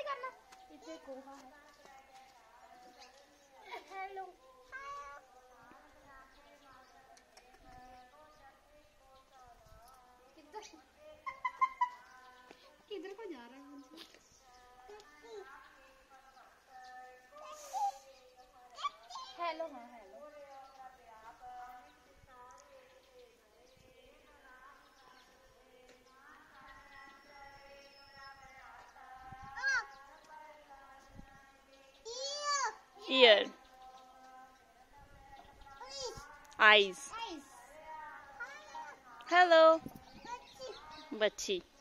करना। इसे कोहा है। हेलो किधर को जा रहा है मुझे? हेलो हाँ हेलो। Ear. Eyes. Hello. बच्ची।